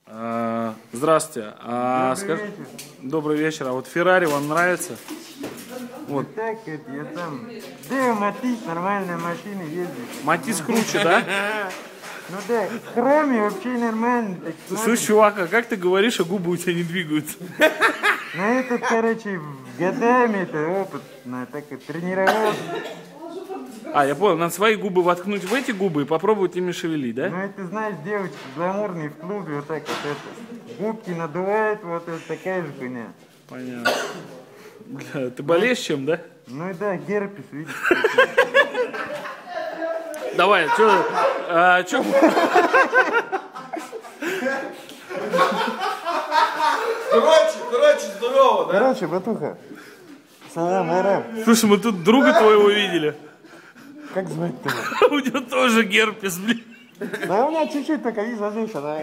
Здравствуйте. Добрый вечер. А вот Феррари вам нравится? Вот. Так, я там... Да, Матис, нормальная машина ездит. Матис круче, да? Ну да, хроми вообще нормально. Слушай, чувак, а как ты говоришь, а губы у тебя не двигаются? Ну это, короче, годами это опыт. Так и тренировался. А, я понял, надо свои губы воткнуть в эти губы и попробовать ими шевелить, да? Ну это, знаешь, девочки гламурные в клубе вот так вот это. Губки надувают, вот это такая же хуйня. Понятно. Бля, ты болеешь чем, да? Ну и да, герпес, видишь. Давай, чё? Короче, здорово, да? Короче, братуха. Салам, айрам. Слушай, мы тут друга твоего видели. Как звать-то? У него тоже герпес, блин. Да у меня чуть-чуть только вид задышал.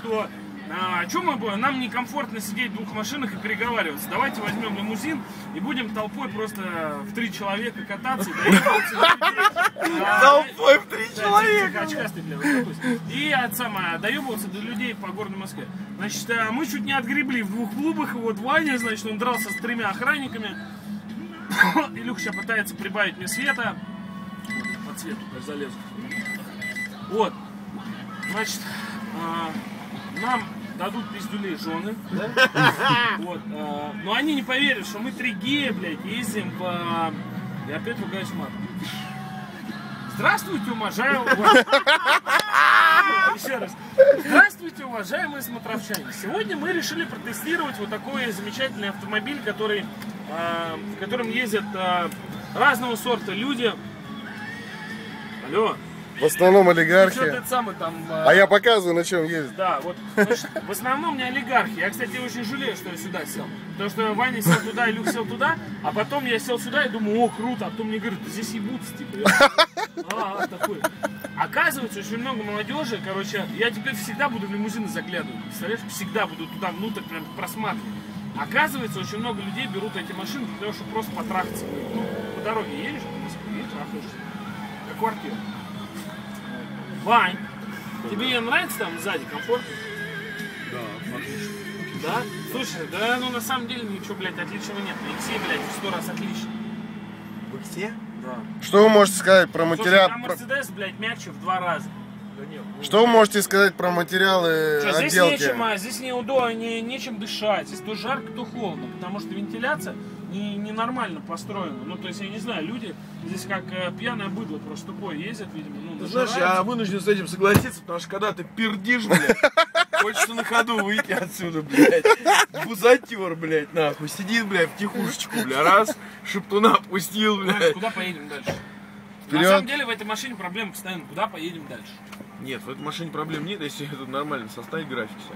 что мы будем? Нам некомфортно сидеть в двух машинах и переговариваться. Давайте возьмем лимузин и будем толпой просто в 3 человека кататься. Толпой в 3 человека. И доебываться до людей по городу Москве. Значит, мы чуть не отгребли в 2 клубах. И вот Ваня, значит, он дрался с 3 охранниками. Илюха сейчас пытается прибавить мне света. По цвету залезу. Вот. Значит, нам дадут пиздюлей жены. Вот. Но они не поверят, что мы 3 гея, блядь, ездим по... Я опять ругаюсь матом. Здравствуйте, уважаемые... Еще раз. Здравствуйте, уважаемые смотровчане. Сегодня мы решили протестировать вот такой замечательный автомобиль, в котором ездят разного сорта люди. Алло. В основном олигархи. А я показываю, на чем ездит. Да, вот. Значит, в основном не олигархи. Я, кстати, очень жалею, что я сюда сел. Потому что Ваня сел туда, Илюх сел туда, а потом я сел сюда и думаю, о, круто. А потом мне говорят, здесь ебутся, типа. Такой. Оказывается, очень много молодежи. Короче, я теперь всегда буду в лимузины заглядывать. Представляешь? Всегда буду туда внутрь прям просматривать. Оказывается, очень много людей берут эти машины для того, чтобы просто потрахаться. Ну, по дороге едешь по Москве и трахаешься. Как квартира. Вань, тебе нравится там сзади комфортно? Да, отлично. Да? Слушай, да ну на самом деле ничего, блядь, отличного нет. На Иксе, блядь, в 100 раз отлично. В Иксе? Да. Что вы можете сказать про материал? Слушай, Мерседес, блядь, мягче в 2 раза. Да нет, Что вы можете сказать про материалы что, здесь отделки? здесь неудобно, нечем дышать. Здесь то жарко, то холодно, потому что вентиляция ненормально построена. Ну, то есть, я не знаю, люди здесь как пьяное быдло просто тупое ездят, видимо. Ну, Ты знаешь, я вынужден с этим согласиться, потому что когда ты пердишь, блядь, хочется на ходу выйти отсюда, блядь. Бузатер, блядь, нахуй. Сидит, блядь, в тихушечку, блядь, раз, шептуна пустил, блядь. Куда поедем дальше? Вперед. На самом деле в этой машине проблема постоянно. Куда поедем дальше? Нет, в этой машине проблем нет, если тут нормально составить график все.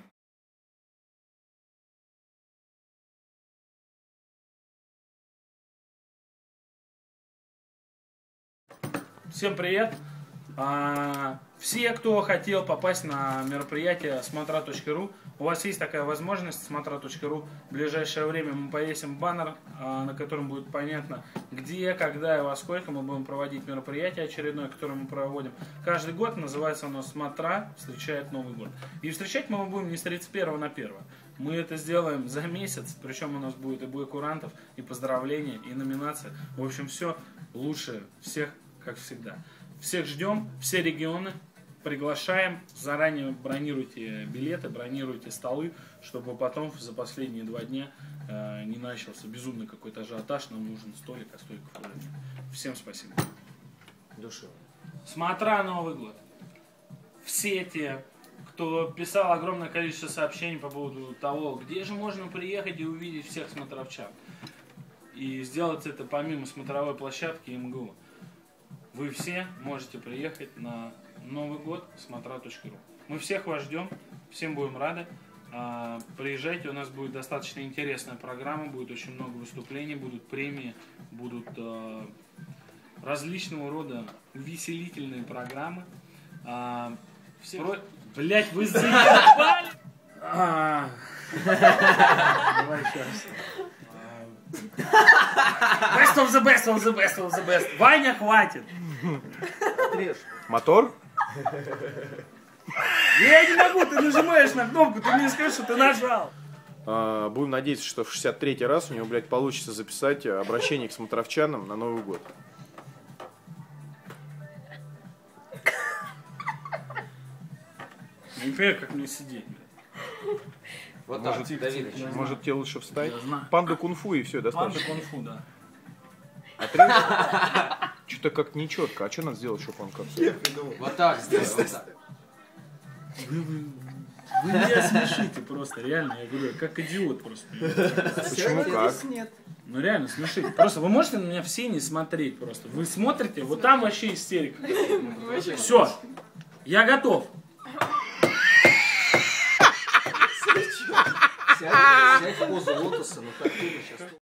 Всем привет! Все, кто хотел попасть на мероприятие смотра.ру, у вас есть такая возможность, смотра.ру. В ближайшее время мы повесим баннер, на котором будет понятно, где, когда и во сколько мы будем проводить мероприятие очередное, которое мы проводим. Каждый год называется оно «Смотра встречает Новый год». И встречать мы его будем не с 31 на 1. Мы это сделаем за месяц, причем у нас будет и бой курантов, и поздравления, и номинации. В общем, все лучше всех, как всегда. Всех ждем, все регионы приглашаем. Заранее бронируйте билеты, бронируйте столы, чтобы потом за последние 2 дня не начался безумный какой-то ажиотаж. Нам нужен столик, а столиков уже нет. Всем спасибо. Душевно. Смотра Новый год. Все те, кто писал огромное количество сообщений по поводу того, где же можно приехать и увидеть всех смотровчан. И сделать это помимо смотровой площадки МГУ. Вы все можете приехать на Новый год смотра.ру. Мы всех вас ждем, всем будем рады. Приезжайте, у нас будет достаточно интересная программа, будет очень много выступлений, будут премии, будут различного рода увеселительные программы. Блять, вы заебали! Давай еще раз. Best of the best of the best of the best. Ваня, хватит. Мотор? Я не могу, ты нажимаешь на кнопку, ты мне скажешь, что ты нажал. Будем надеяться, что в 63-й раз у него, блядь, получится записать обращение к смотровчанам на Новый год. Не понимаю, как мне сидеть. Вот так, Давидыч. Может, тебе лучше встать? Я знаю. Панда кунг-фу и все, Панда достаточно. кунг-фу, да. Что-то как нечетко. А что надо сделать, чтобы он как-то... Вот так сделай, вот так. Вы меня смешите просто, реально, я говорю, как идиот просто. Почему как? Ну реально, смешите. Просто вы можете на меня все не смотреть просто. Вы смотрите, вот там вообще истерика. Все, я готов. Сядь в позу лотоса, ну так сейчас.